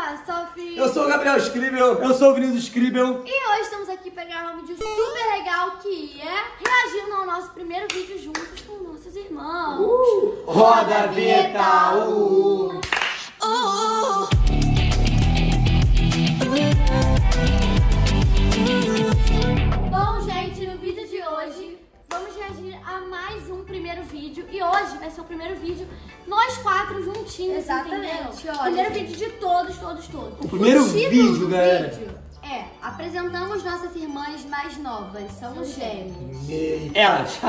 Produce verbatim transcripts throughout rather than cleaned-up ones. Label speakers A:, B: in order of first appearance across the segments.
A: a Sophie.
B: Eu sou o Gabriel Scribel. Eu sou o Vinícius Scribel.
A: E hoje estamos aqui para gravar um vídeo super legal que é reagindo ao nosso primeiro vídeo juntos com nossos irmãos.
B: Uh, roda a vinheta! Uh.
A: Uh. Bom, gente, no vídeo de hoje vamos reagir a mais um primeiro vídeo. E hoje vai ser o primeiro vídeo nós quatro juntinhos. Exatamente. Olha, primeiro vídeo de todos, todos, todos.
B: O primeiro
A: o
B: vídeo, galera.
A: Vídeo é, apresentamos nossas irmãs mais novas. São gêmeos.
B: Elas.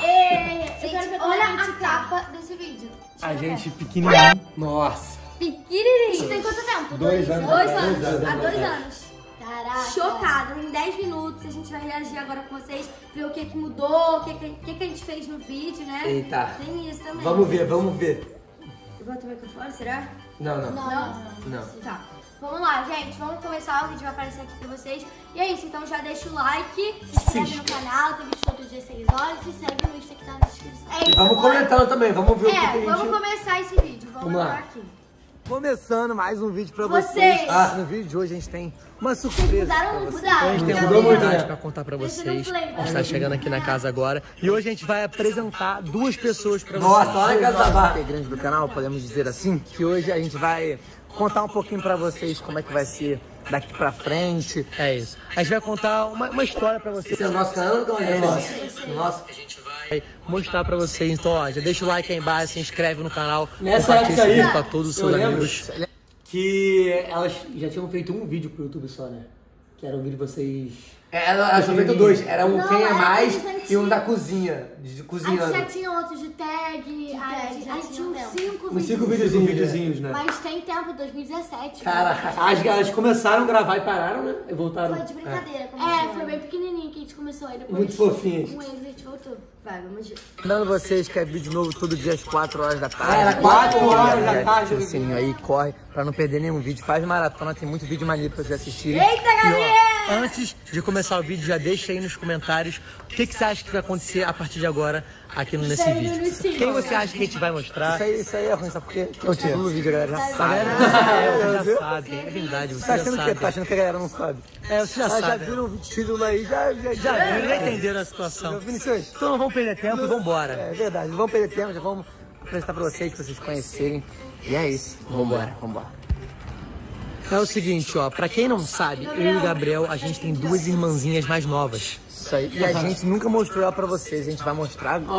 A: É, gente, olha a capa desse vídeo.
B: A gente pequenininho. Nossa.
A: Pequenininho. Isso tem quanto tempo?
B: Dois anos.
A: Dois
B: Dois
A: anos.
B: anos.
A: Há dois anos. Caraca. Chocada, em dez minutos a gente vai reagir agora com vocês, ver o que que mudou, o que que, que, que a gente fez no vídeo, né?
B: Eita.
A: Tem isso também.
B: Vamos ver, vamos ver.
A: Eu vou ter o microfone, será?
B: Não, não.
A: Não, não.
B: Não.
A: Tá. Vamos lá, gente. Vamos começar, o vídeo vai aparecer aqui pra vocês. E é isso, então já deixa o like, se inscreve no canal, tem vídeo todo dia seis horas e segue no Insta que tá na descrição. É isso.
B: Vamos
A: agora...
B: comentando também, vamos ver
A: é,
B: o que, que a gente...
A: vamos começar esse vídeo. Vamos,
B: Vamos lá.
A: aqui.
C: Começando mais um vídeo pra
A: Vocês.
C: vocês.
B: Ah.
C: No vídeo de hoje a gente tem uma
A: Vocês
C: surpresa.
A: mudaram,
C: pra vocês.
A: mudaram.
C: A gente tem
A: Já
C: uma
A: viram?
C: novidade pra contar pra
A: Deixa
C: vocês.
A: no play,
C: A gente
A: vai.
C: tá chegando aqui na casa agora. E hoje a gente vai apresentar duas pessoas pra
B: Nossa,
C: vocês.
B: olha a casa da
C: Duas
B: barra.
C: integrantes do canal, podemos dizer assim. Que hoje a gente vai contar um pouquinho pra vocês como é que vai ser daqui pra frente. É isso. A gente vai contar uma, uma história pra vocês.
B: Esse é o nosso canal ou é o nosso? Nossa.
C: A gente vai mostrar pra vocês. Então, ó, já deixa o like aí embaixo, se inscreve no canal.
B: Nessa
C: compartilha
B: época
C: esse
B: aí,
C: vídeo pra todos os
B: eu
C: seus
B: lembro
C: amigos.
B: que elas já tinham feito um vídeo pro YouTube só, né? Que era um vídeo de vocês... Elas tinham feito dois. Era um
A: Não,
B: Quem é
A: era
B: Mais
A: aqueles
B: e um
A: antigos.
B: da cozinha, de
A: A gente
B: cozinhando.
A: já tinha outros de tag, a gente já tinha uns cinco
B: Uns cinco
A: vídeos.
B: videozinhos, videozinhos, né?
A: Mas tem tempo, dois mil e dezessete.
B: Cara, as, elas começaram a gravar e pararam, né? E voltaram.
A: Foi de brincadeira. É, foi bem pequenininho que a gente começou aí depois.
B: Muito fofinhas.
A: Com eles a gente voltou. Vai, vamos ver.
C: Lembrando vocês que é vídeo novo todo dia às quatro horas da tarde.
B: Ah, era quatro horas da tarde.
C: Ativa o sininho aí, corre pra não perder nenhum vídeo. Faz maratona, tem muito vídeo maneiro pra vocês assistirem.
A: Eita, Gabriel!
C: E, ó, antes de começar o vídeo, já deixa aí nos comentários o que, que você acha que vai acontecer a partir de agora aqui no, nesse
A: aí,
C: vídeo.
A: Luizinho.
C: Quem você acha que a gente vai mostrar? Isso aí, isso aí é ruim, sabe por quê? Eu te no vídeo, a galera já
A: Tá
C: sabe.
A: vendo?
C: É, já sabe, é verdade, você Tá já achando que, sabe. tá achando que a galera não sabe?
B: É, você já
C: Mas já
B: sabe.
C: viram o vídeo aí, já, já, já,
B: Já,
C: viram,
B: já entenderam a situação.
C: Vinicius,
B: Então não vamos perder tempo e vamos embora.
C: é verdade, não vamos perder tempo, já vamos apresentar pra vocês, pra vocês conhecerem. E é isso, vambora, vambora.
B: É o seguinte, ó, pra quem não sabe, eu e o Gabriel, a gente tem duas irmãzinhas mais novas.
C: Isso aí, e a gente nunca mostrou ela pra vocês, a gente vai mostrar agora.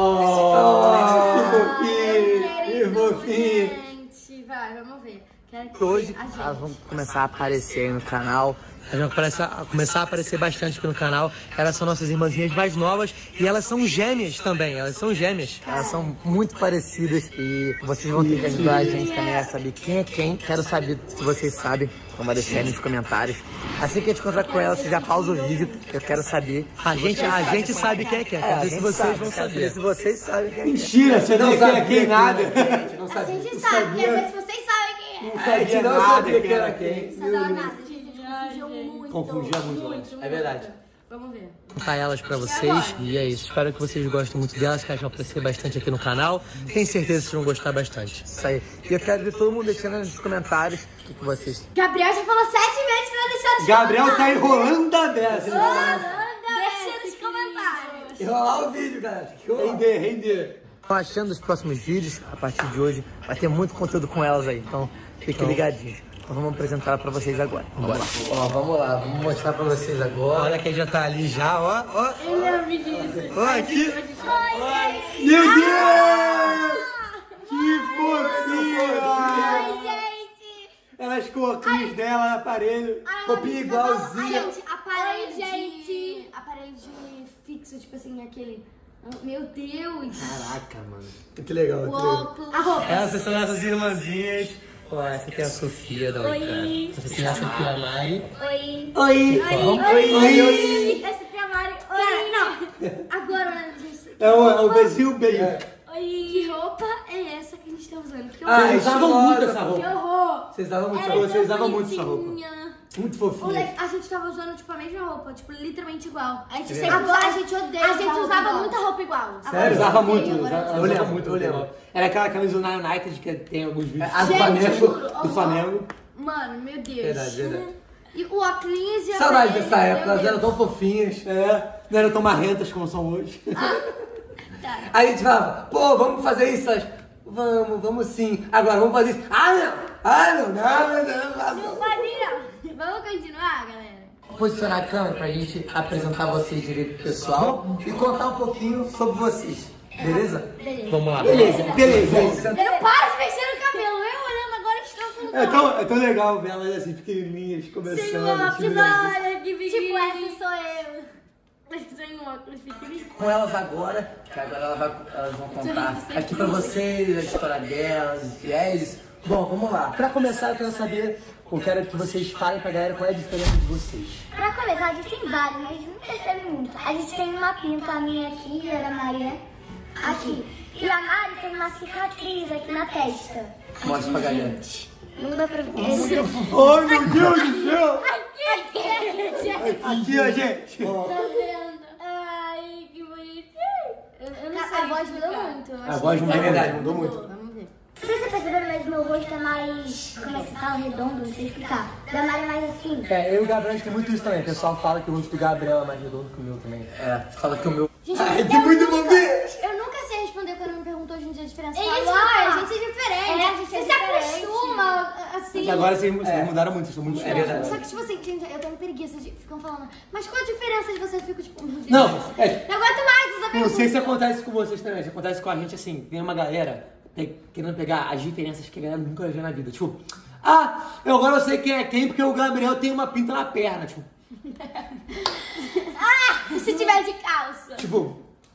B: Oh, que fofinho, que fofinho.
A: Gente, vai, vamos ver. Quero que
C: Hoje
A: a gente...
C: elas vão começar a aparecer aí no canal.
B: Elas vão começar a, começar a aparecer bastante aqui no canal. Elas são nossas irmãzinhas mais novas e elas são gêmeas também, elas são gêmeas.
C: Elas são muito parecidas e vocês vão ter que ajudar a gente também a saber quem é quem. Quero saber se vocês sabem, então vai deixar aí nos comentários. Assim que a gente encontrar com ela, você já pausa o vídeo, eu quero saber.
B: A gente, a gente sabe quem é quem,
C: É,
B: quero
C: a
B: ver se
C: gente
B: vocês
C: sabe,
B: vão
C: quero
B: saber.
C: Se vocês sabem quem é.
B: Mentira, você não sabe quem nada.
C: Não
A: A
C: sabia.
A: gente sabe, quer ver se vocês sabem quem é.
B: A gente não sabia quem era quem.
A: Não sabia nada, a gente confundiu muito.
B: Confundia muito, é verdade.
A: Vamos ver.
B: Contar elas pra vocês e é isso. Espero que vocês gostem muito delas, que elas vão aparecer bastante aqui no canal. Tenho certeza que vocês vão gostar bastante.
C: Isso aí. E eu quero ver todo mundo deixando nos comentários o que, que vocês...
A: Gabriel já falou sete vezes pra deixar nos
B: Gabriel tá
A: comentários.
B: enrolando a dessa.
A: Deixa nos comentários.
B: Enrolar o vídeo, galera. Render, render.
C: Estão achando dos próximos vídeos, a partir de hoje, vai ter muito conteúdo com elas aí, então fiquem ligadinhos. Então vamos apresentar pra vocês agora. Vamos lá. Ó, vamos lá, vamos mostrar pra vocês agora.
B: Olha quem já tá ali já, ó, ó.
A: Ele é o vídeo.
B: Ó, aqui.
A: Oi,
B: Meu Deus! Que fofinha!
A: Ai, gente.
B: Elas com o óculos dela no aparelho.
A: Ai,
B: Roupinha
A: Ai,
B: igualzinha.
A: gente, aparelho de... Aparelho de fixo, tipo assim, aquele... Meu Deus.
B: Caraca, mano. Muito legal,
A: O
B: muito legal.
A: óculos. A roupa.
B: Essas são nossas irmãzinhas. Ó, essa aqui é a Sofia da
A: Oi.
B: Oicana. Essa aqui é essa aqui é a Mari.
A: Oi.
B: Oi.
A: Oi.
B: Oi, oi.
A: Essa aqui é a Mari. Oi. Não. Agora, né, gente?
B: É o, é o beijinho beijo.
A: Oi. Que roupa é essa que a gente tá usando? Que
B: Ah,
A: horror.
B: eles usavam muito essa
A: Que
B: roupa.
A: horror.
B: Vocês usavam muito essa
A: Ela é
B: roupa. Vocês
A: tão
B: usavam muito essa roupa.
A: bonitinha.
B: Muito
A: O
B: fofinha.
A: le- A gente tava usando, tipo, a mesma roupa, tipo, literalmente igual. A gente
B: É
A: sempre
B: verdade.
A: usava, a gente odeia. A gente usava muita roupa igual.
B: Sério? Usava muito.
A: Agora
B: Usava,
A: eu
B: eu lembro,
C: muito,
B: eu lembro. Era aquela camisa do United que tem alguns vídeos.
C: A do
A: Gente,
C: Flamengo.
A: juro.
B: Do Flamengo.
A: Mano, meu Deus.
C: Verdade, verdade.
A: E o óculos e a
C: Saudade
A: pele,
C: dessa época,
A: meu
C: elas eram
A: Deus.
C: tão fofinhas, é, não eram tão marrentas como são hoje.
A: Tá.
C: Aí a gente falava, pô, vamos fazer isso? Elas, vamos, vamos sim. Agora, vamos fazer isso. Ah, não! Ah, não, não, não, não.
A: Não pode não. Vamos continuar, galera?
C: Posicionar a câmera pra gente apresentar vocês direito pro pessoal e contar um pouquinho sobre vocês, beleza?
A: Beleza.
B: Vamos lá.
C: Beleza, beleza.
A: Eu paro de mexer no cabelo. Eu olhando agora estou com
C: É tão, é tão legal ver elas assim, pequenininhas, começando.
A: sem
C: assim,
A: óculos,
C: né?
A: olha que pequenininho. Tipo, essa sou eu. Sem óculos, pequenininho.
C: Com elas agora, que agora elas, vai, elas vão contar aqui pra vocês a história delas, e é isso. Bom, vamos lá. Pra começar, eu quero saber, eu quero que vocês falem pra galera qual é a diferença de vocês.
D: Pra começar, a gente tem vários, mas não percebe muito. A gente tem uma pinta, a minha aqui, a da Maria aqui. E a Mari tem uma cicatriz aqui na testa.
C: Mostra pra galera.
D: Não dá pra ver.
C: Ai, meu Deus do céu!
A: Aqui, gente.
C: Aqui, ó, gente.
A: Tá vendo? Ai, que bonitinho. Eu, eu não sei. A voz mudou muito.
C: A voz mudou, é verdade, mudou muito.
A: Vamos ver.
D: Se você perceberam, mas meu rosto é mais, como é que fala, redondo, não sei explicar. Da Mari é mais assim.
B: É, eu e o Gabriel a gente tem muito isso também. O pessoal fala que o rosto do Gabriel é mais redondo que o meu também.
C: É, fala que o meu...
A: Gente,
C: Ai,
A: eu,
C: tem muito
A: nunca,
C: bobeira.
A: eu nunca sei responder quando me perguntou hoje em dia a diferença.
D: É
A: Eu falo,
D: isso que eu
A: ah,
D: falo.
A: a gente é diferente.
D: É, a gente
A: você
D: é
A: se
D: diferente.
A: acostuma, assim.
E: Agora vocês, vocês mudaram muito, vocês estão muito
C: É
E: diferentes.
C: verdade.
A: Só que, tipo assim, gente, eu tenho preguiça de ficar falando. Mas qual a diferença de você? Eu fico, tipo, meu Deus.
E: Não, é,
A: Não aguento mais essa
E: não
A: pergunta.
E: sei se acontece com vocês também, se acontece com a gente assim, tem uma galera pe- querendo pegar as diferenças que a galera nunca vai ver na vida. Tipo, ah, eu agora eu sei quem é quem porque o Gabriel tem uma pinta na perna. Tipo,
A: Ah, se tiver de calça.
E: tipo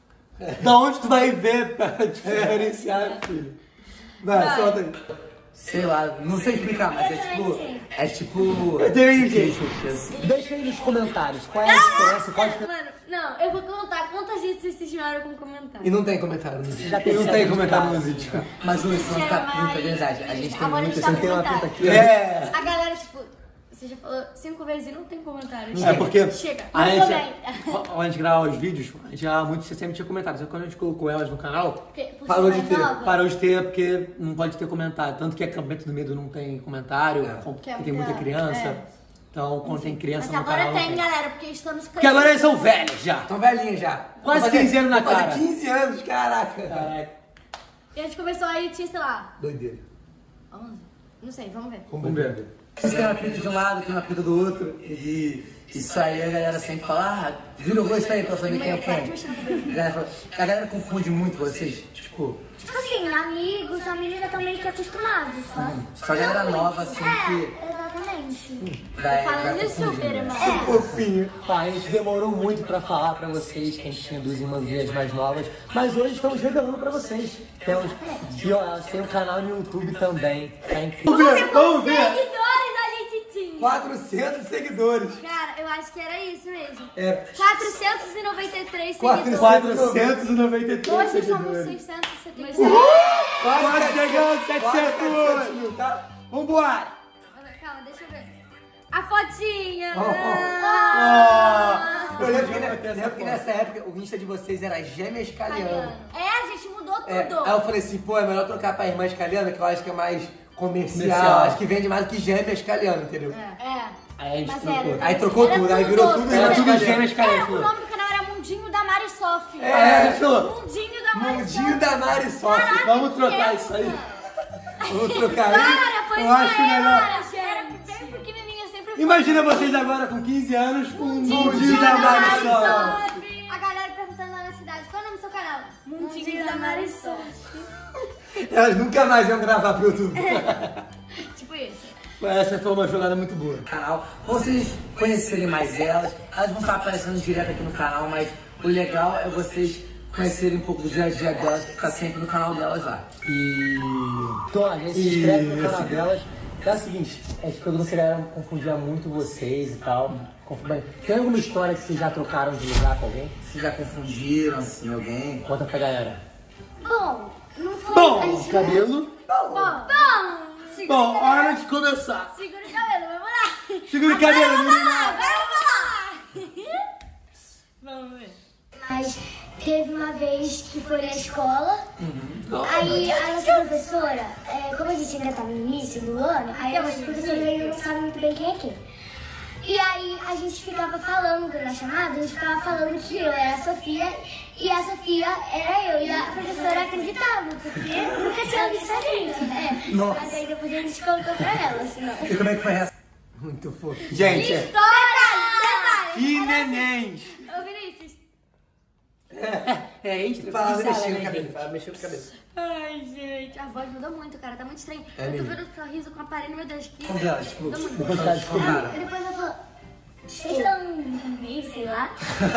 E: da onde tu vai ver pra diferenciar, filho? Vai,
A: Vai.
E: solta aí.
C: Sei lá, não sei explicar, mas é tipo... É tipo...
E: Eu também sei.
B: Deixa aí nos comentários qual é a diferença, qual a diferença.
A: Mano, não, eu vou contar quantas vezes vocês cismaram com comentário.
C: E não tem comentário no vídeo.
B: Já
E: Não tem
B: percebe
E: comentário
B: de
E: no
B: casa.
E: vídeo.
C: Mas o Luiz não tá
A: Mas-
C: pinta, é verdade. A gente tem
A: Agora
C: muito...
A: a gente tá
B: Você tem uma
A: comentário.
B: pinta aqui, ó.
E: É.
A: A galera, tipo, você já falou cinco vezes e não tem comentário.
E: É porque
A: Chega.
E: a
A: Não
E: gente,
A: bem.
E: quando a gente grava os vídeos, a gente grava muito, você sempre tinha comentários. Só que quando a gente colocou elas no canal,
A: Porque, por
E: parou
A: ser
E: de
A: mais
E: ter.
A: nova.
E: Parou de ter porque não pode ter comentário. Tanto que acampamento do medo não tem comentário, porque
A: Que é
E: tem muita
A: pior.
E: criança.
A: É.
E: Então, quando tem criança
A: Mas
E: no
A: agora
E: canal... não
A: tem, galera, porque estamos
E: Porque agora eles são velhos já.
C: Estão velhinhos já.
E: Quase
C: Vou fazer-
E: quinze anos na
C: vou fazer
E: cara.
C: quinze anos, caraca.
E: Caraca.
A: E a gente começou aí, tinha, sei lá,
C: Doideira.
A: onze. Não sei, vamos ver.
E: Vamos ver.
C: Vocês têm uma pinta de um lado, tem uma pinta do outro. E isso aí a galera sempre fala, ah, vira o rosto aí pra saber quem é quem. A galera, fala- a galera confunde muito vocês. Tipo,
D: Tipo assim, amigos, família já estão meio que acostumados, sabe?
C: só a galera nova assim que
D: É, exatamente.
C: vai, vai
A: Falando de super,
C: confundindo.
A: irmão.
E: Fofinho.
B: Tá, a gente demorou muito pra falar pra vocês que a gente tinha duas irmãzinhas mais novas, mas hoje estamos revelando pra vocês. Temos, e ó, elas têm um canal no YouTube também, tá incrível.
E: Vamos ver, vamos ver.
A: Seguidores a gente tinha.
C: quatrocentos seguidores.
A: Cara, eu acho que era isso mesmo.
C: É.
A: quatrocentos e noventa e três
C: Quatro-
A: seguidores.
E: quatrocentos e noventa e três
A: Hoje somos
E: seguidores.
A: seiscentos e setenta e seis.
E: Quase chegando,
C: Quase
E: setecentos.
C: mil, tá?
E: Vambora.
A: Calma, deixa eu ver. A fotinha.
C: Oh, oh.
A: Ah.
C: Eu lembro que,
E: Vamos
C: ne-
E: ter essa
C: lembro que
E: foto.
C: nessa época o Insta de vocês era Gêmeas Caliano.
A: É, a gente mudou tudo.
C: É, aí eu falei assim, pô, é melhor trocar pra Irmãs Caliano, que eu acho que é mais comercial,
E: Comercial.
C: acho que vende mais do que Gêmeas Caliano, entendeu?
A: É.
E: Aí a gente
A: Mas
E: trocou.
A: era.
C: Aí trocou
A: Era
C: tudo, aí virou tudo
E: Era
C: Gêmeas
E: tudo
C: Caliano.
E: Gêmeas
A: Era, o
E: Caliano.
A: nome do canal era Mundinho da Mari Sof.
C: É, a gente falou,
A: Mundinho da Mari
C: Mundinho
A: Sof.
C: da Mari Sócio.
A: Caraca,
E: Vamos
A: que
E: trocar
A: é,
E: isso aí.
C: Vamos trocar
A: Cara,
C: aí.
A: foi
E: Eu acho
A: melhor.
E: melhor.
A: Era bem pequenininha, sempre foi.
E: Imagina vocês agora com quinze anos com um
A: Mundinho
E: mundinho da Mari só.
A: Sof. A galera perguntando lá na cidade, qual é o nome do seu canal? Mundinho da Mari Sof.
C: Elas nunca mais iam gravar pro YouTube.
A: Tipo isso.
E: Essa foi uma jogada muito boa.
C: Canal, pra vocês conhecerem mais elas, elas vão estar aparecendo direto aqui no canal, mas o legal é vocês conhecerem um pouco do dia a dia delas, que fica sempre no canal delas lá.
B: E então a gente se inscreve no canal delas. É o seguinte, a gente perguntou se a galera confundia muito vocês e tal. Confundia- Tem alguma história que vocês já trocaram de lugar com alguém?
C: Vocês já confundiram, assim, alguém?
B: Conta pra galera.
D: Bom, não foi... a
E: Bom,
D: gente-
E: cabelo.
A: Bom, bom. Segura
E: Bom,
A: o cabelo.
E: hora de começar.
A: Segura o cabelo, vamos lá.
E: Segura o cabelo,
A: Agora eu vou
E: menina.
A: lá, agora eu vou lá. Vamos ver.
D: Mas teve uma vez que foi na escola,
E: Uhum.
D: aí a nossa professora, é, como a gente ainda estava no início do ano, aí a nossa professora ainda não sabe muito bem quem é quem. E aí a gente ficava falando na chamada, a gente ficava falando que eu era a Sofia e a Sofia era eu. E a professora acreditava, porque nunca tinha visto a gente, né?
C: Nossa.
D: Mas aí depois a gente contou pra ela, senão...
C: E como é que foi essa?
E: Muito fofo. Gente, é.
A: Detalhe,
E: E nenéns.
A: Ô, Vinícius.
E: É, é extra.
C: Fala,
E: Isso,
C: mexer
E: né,
C: no cabelo,
E: gente?
C: fala, mexer no cabelo.
A: Ai, gente, a voz mudou muito, cara. Tá muito estranho.
C: É
A: eu tô
C: mesmo.
A: vendo o sorriso com o aparelho, meu Deus. Que...
C: Vamos lá, tipo,
A: Mudou muito.
C: depois tá descobrindo.
D: E depois eu falo, vocês estão meio, sei lá.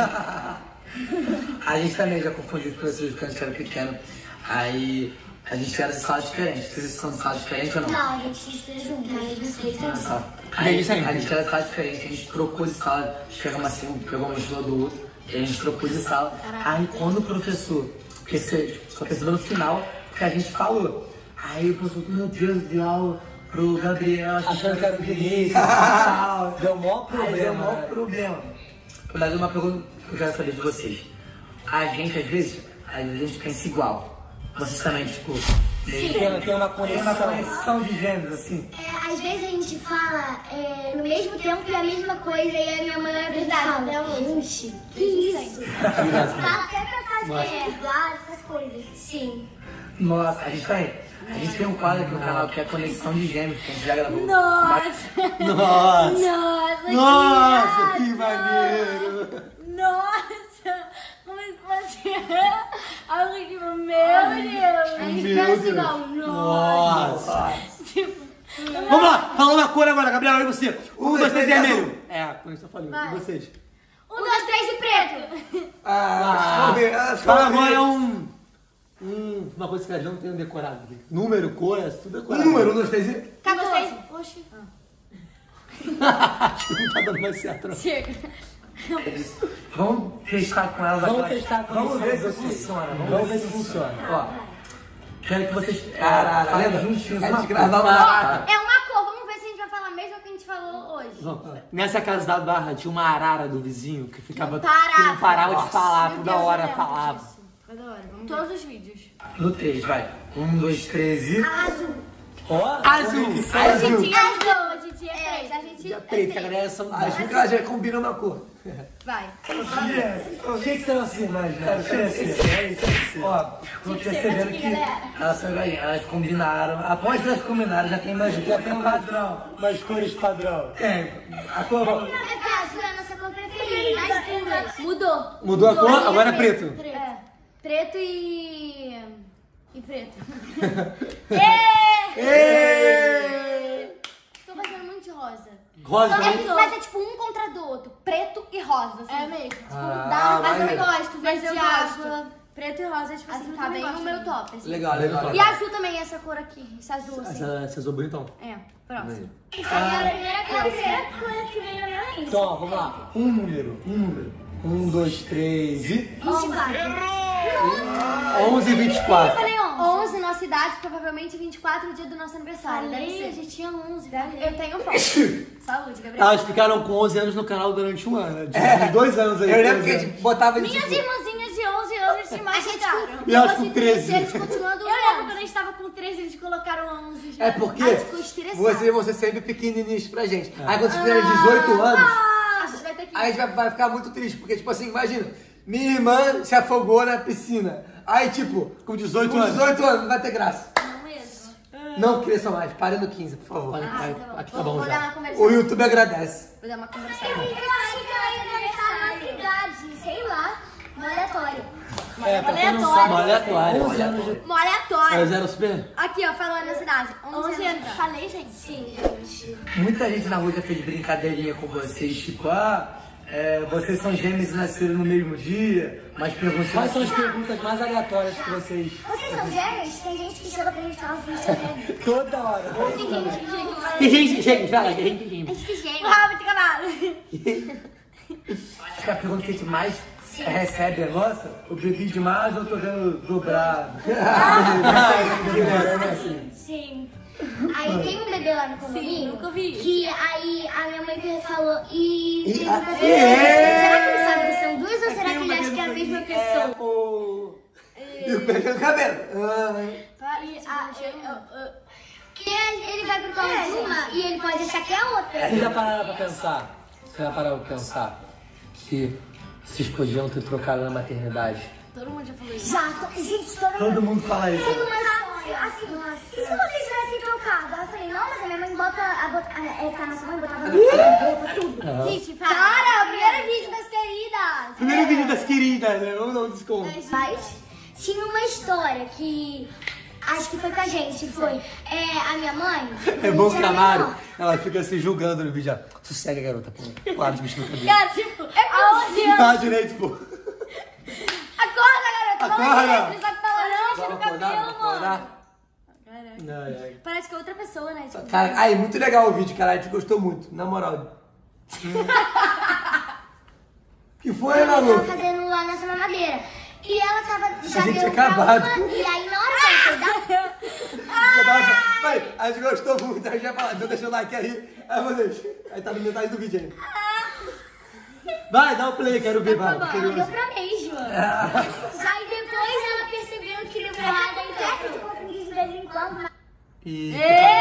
C: A gente também já confundiu os professores quando a gente era pequeno. Aí a gente era de sala diferente. Vocês são de sala diferente ou não?
D: Não, a gente estuda junto, mas vocês também.
C: Só.
E: E aí, sempre?
C: A gente era de sala diferente, a gente trocou de sala, chegamos assim, um pegou uma mochila do outro, e a gente trocou de sala. Aí quando o professor, percebeu, só percebeu no final que a gente falou. Aí o professor, meu Deus, deu aula pro Gabriel, achando que era o Vinícius. Deu o maior problema. Aí deu o maior problema. Mas uma pergunta que eu quero saber de vocês. A gente, às vezes, às vezes a gente pensa igual. Vocês também, tipo, tem, tem uma
B: Tem uma
C: conexão,
B: conexão.
C: de gêneros, assim.
D: É, às vezes a gente fala é, no mesmo tempo e a mesma coisa e a minha mãe é verdade. Fala, gente, que isso? Tá até pra fazer é, igual, essas coisas. Sim.
C: Nossa, a gente tem, a gente tem um quadro aqui no canal que é Conexão de Gêmeos, que a gente já gravou.
A: Nossa!
E: Nossa!
A: Nossa,
E: Nossa,
A: que
E: que maneiro!
A: Nossa! Como se fosse algo tipo, meu Deus! A gente
E: Meu
A: pensa
E: Deus.
A: igual, nossa!
E: Nossa!
A: Tipo,
E: Vamos lá, fala uma cor agora, Gabriel, olha você. Um, dois, três,
C: três,
E: vermelho. É, como eu estou falando.
A: Vai.
E: E vocês?
A: um, dois, três e preto!
C: Ah, vamos ver, ah,
E: Fala
C: vamos ver.
E: agora um, um... Uma coisa que a gente não tem decorado. Número, cor, é tudo decorado.
C: Número, um, dois, três e...
A: quatorze! Oxi!
E: Acho que não tá dando mais certo, não.
A: Chega!
C: Vamos testar com elas
B: Vamos
C: agora.
B: testar com
C: Vamos ver se
B: vocês.
C: funciona.
B: Vamos ver se funciona.
C: Ó, quero que vocês
E: Caralho,
C: falem
E: lembra?
C: juntinhos
E: A
C: uma
E: gente
C: coisa.
E: gravava uma...
A: É uma cor, vamos ver se a gente vai falar mesmo o que a gente falou hoje.
E: Vamos. Nessa casa da Barra tinha uma arara do vizinho que ficava...
A: não parava.
E: Que não parava de falar,
A: Meu
E: toda
A: Deus,
E: hora
A: eu lembro
E: falava.
A: disso. Toda hora, vamos ver. Todos os vídeos.
C: No três, vai. Um, dois, três e...
D: Azul.
B: Ó,
E: Azul!
A: A
E: Azul!
A: gente é azul, a gente é três, a gente
E: E
A: é
E: a preta, a
A: três.
E: galera são...
C: Acho que ela já combina uma cor.
A: Vai.
B: o que que são assim, mais, né?
C: Ó, tô percebendo que elas são iguais, elas combinaram. Após elas combinaram, já tem mais, já tem um padrão.
B: Mais cores padrão.
C: Tem. A cor...
D: É porque azul é a nossa cor preferida. Das duas.
A: Mudou.
E: Mudou a cor? Agora é preto.
A: Preto. É. Preto e... E preto.
E: Êêêê!
A: Tô fazendo muito de rosa.
E: Rosa
A: É,
E: também?
A: mas é tipo um contra do outro. Preto e rosa, assim. É mesmo. Tipo,
C: Ah,
A: dá, mas eu
C: maneiro.
A: gosto. Verde e água. Preto e rosa, tipo assim, tá bem no meu top. Assim.
C: Legal, legal.
A: E azul também, essa cor aqui. Esse azul, assim.
E: Essa, essa azul bonitão.
A: É, próximo.
D: Essa é a primeira cor, a primeira cor que veio na minha mente.
B: Então, ó, vamos lá. Um número, um número. Um, dois, três e...
D: vinte e quatro.
E: onze e vinte e
A: Eu
E: quatro.
A: falei onze. onze, nossa idade, provavelmente vinte e quatro, o dia do nosso aniversário.
D: Falei.
A: Deve ser. A gente tinha onze. Eu tenho foto. Saúde, Gabriel.
E: Elas ficaram com onze anos no canal durante um ano. De uns dois anos aí.
C: Eu lembro que a
E: treze
C: gente botava
A: Minhas
C: tipo...
A: irmãzinhas de onze anos se machucaram.
E: E elas com treze.
A: Eles continuando. Eu lembro quando a gente tava com treze, eles colocaram onze já.
C: É porque
A: Aí ficou estressado.
C: vocês vão ser sempre pequenininhos pra gente. Aí quando vocês tiverem dezoito anos,
A: Ah, a gente vai ter que...
C: aí a gente vai, vai ficar muito triste. Porque, tipo assim, imagina, minha irmã se afogou na piscina. Aí, tipo,
E: Com dezoito
C: com
E: anos.
C: dezoito anos, não vai ter graça.
A: Não mesmo.
C: Não cresçam mais, parem no quinze, por favor.
E: Olha,
A: Ah,
E: vai,
A: tá bom.
E: aqui tá
A: Vou-
E: bom
A: Vou dar
E: já.
A: uma conversada.
C: O YouTube agradece.
A: Vou dar uma conversada.
D: Eu acho que ela ia começar a nossa idade, sei lá, no aleatório.
B: É, pra quem não
A: Aleatório.
B: sabe,
E: Uma aleatória.
B: onze anos de...
A: Uma aleatória.
E: É o zero super?
A: Aqui, ó, falando na cidade. onze anos. Falei, gente?
D: Sim, gente.
C: Muita gente na rua já fez brincadeirinha com vocês, tipo, ah, é, vocês são gêmeos e nasceram no mesmo dia, mas perguntam...
B: Quais são as perguntas mais aleatórias que vocês...
D: Vocês são gêmeos? Tem gente que chega pra gente e fala que são gêmeos.
B: Toda hora.
E: Que gente, gente, fala, gente, gente.
A: Acho que gêmeo. Rabo de cavalo.
C: Acho que a pergunta que a gente mais recebe é, nossa, eu bebi demais ou eu tô vendo dobrado?
D: Sim. Aí tem um bebê lá no condomínio.
A: Sim, nunca vi.
D: Que aí a minha mãe falou e...
E: E-
D: teve
E: ah,
D: uma-
E: é.
D: Será que ele sabe que são duas ou será
E: Tem
D: que
E: um
D: ele acha
E: bebê
D: que é a
E: no
D: mesma
E: condomínio.
D: pessoa?
E: É, pô. E o pé no cabelo. Ah.
A: E a- eu- eu- eu-
D: Que ele vai pro colo de uma e ele pode achar que é outra.
B: Vocês já pararam pra pensar? Vocês já pararam pra pensar que vocês podiam ter trocado na maternidade?
A: Todo mundo já falou isso.
D: Já, to- gente, todo
C: Todo mundo fala isso.
D: Tem uma história, assim, e se vocês tivessem trocado? Aí eu falei, não, mas a minha mãe bota, a, bota, a, é, tá, nossa mãe botava na roupa, tudo.
A: Gente, para! O primeiro vídeo das queridas!
E: Primeiro vídeo das queridas, né? Vamos dar um desconto.
D: Mas tinha uma história que acho que foi com a gente, foi é, a minha mãe.
E: É bom que
D: tinha
E: a
D: minha
E: Mari,
D: irmã.
E: ela fica se julgando no vídeo. ó. Sossega, garota, pô. Claro, de bicho no cabelo.
A: Cara, tipo, aonde?
E: Tá direito, pô.
A: Acorda, garota!
E: Acorda!
A: Ele sabe falar, não, tira o
E: Vamos acordar,
A: cabelo,
E: vamos
A: mano.
E: acordar.
A: Caraca.
E: Ai, ai.
A: Parece que é outra pessoa, né? Tipo,
E: Cara, ai, muito legal o vídeo, cara. A gente gostou muito, na moral. Que foi,
D: Ela
E: Malu?
D: tava fazendo a nossa mamadeira. E ela tava, já
E: A gente
D: deu
E: tinha acabado.
D: pra uma, e aí na hora que ela foi dar...
E: Vai, a gente gostou muito, a gente vai falar, então deixa o like aí. Aí vocês, aí tá no metade do vídeo ainda. Vai, dá o play, quero ver, vai. tô
D: Deu
E: curioso.
D: pra mesmo. Aí depois ela percebeu que deu errado, aí até que confundir de vez em quando, mas...
E: E...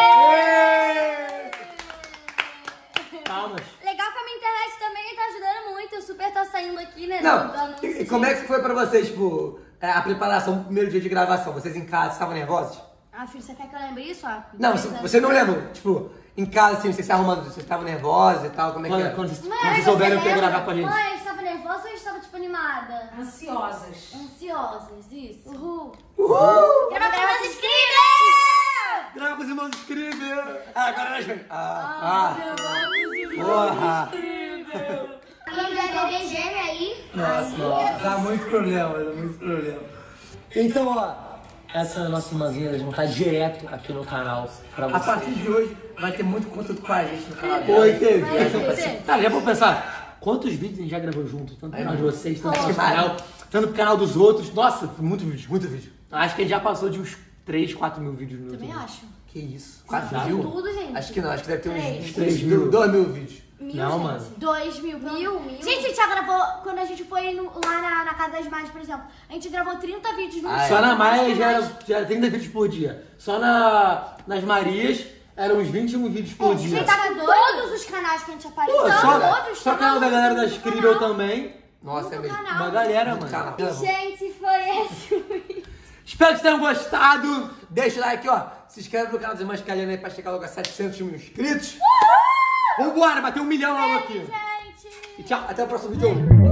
A: Ê!
E: Palmas.
A: legal que a minha internet também tá ajudando muito. Eu super tô saindo aqui, né? do
E: Não,
A: anúncio,
E: e, e como é que foi pra vocês, tipo, é, a preparação pro primeiro dia de gravação? Vocês em casa estavam nervosos?
A: Ah, filho, você quer que eu lembre isso? Ah,
E: Não, você, você não lembra? Tipo, em casa, assim, vocês se arrumando, vocês estavam nervosos e tal, como é que era? Quando vocês,
A: Mãe,
E: quando vocês
A: você
E: souberam que ia
A: lembra?
E: gravar com a gente.
A: Mãe, a gente tava nervosa ou a gente tava, tipo, animada?
F: Ansiosas.
A: Ansiosas, isso. Uhul.
E: Uhul!
A: Grava com meus inscritos!
E: Grava com os irmãos incrível! Ah, agora nós vem. Ah, ah. Porra!
D: Quando é bebê gêmeo aí...
C: Nossa, nossa, dá muito problema, dá muito problema.
B: Então, ó, essa nossa irmãzinha, eles vão estar direto aqui no canal pra
C: A
B: vocês.
C: partir de hoje vai ter muito conteúdo com a gente no canal
E: Oi,
C: dela.
E: teve.
A: Vai, vai ter.
E: Tá, já vou pensar. Quantos vídeos a gente já gravou junto? Tanto pro canal de vocês, tanto pro nosso
C: Vai.
E: canal, tanto pro canal dos outros. Nossa, muito vídeo, muito vídeo. Acho que a gente já passou de uns três, quatro mil vídeos no
A: Também
E: YouTube.
A: acho.
E: Que isso?
C: Quatro
E: Já,
C: mil?
E: pô?
A: Tudo, gente.
C: Acho que não, acho que deve ter uns
A: Três.
E: Três mil.
C: dois mil vídeos.
A: Mil,
E: Não,
A: gente.
E: mano.
A: Dois mil. Mil, mil. Gente, a gente já gravou, quando a gente foi no- lá na, na Casa das Mães, por exemplo, a gente gravou trinta vídeos no
C: Ah, é?
E: Só na Maia
A: Acho que
E: já era,
A: mais.
E: já era trinta vídeos por dia. Só na, nas Marias eram uns vinte e um vídeos por dia.
A: Gente, tá com todos os canais que a gente apareceu.
E: Pô, só,
A: todos.
E: só o
A: tá
E: canal da
A: no-
E: galera
A: no
E: das
A: canal.
E: Cribel também.
C: Nossa, é
A: No
C: mesmo.
A: canal.
E: Uma galera,
C: Muito
E: mano.
C: canal.
A: Gente, foi esse o vídeo.
E: Espero que vocês tenham gostado.
C: Deixa o like, ó. Se inscreve no canal das Irmãs Caliana aí pra chegar logo a setecentos mil inscritos.
E: Vambora, bater um milhão logo aqui.
A: Gente.
E: E tchau, até o próximo vídeo.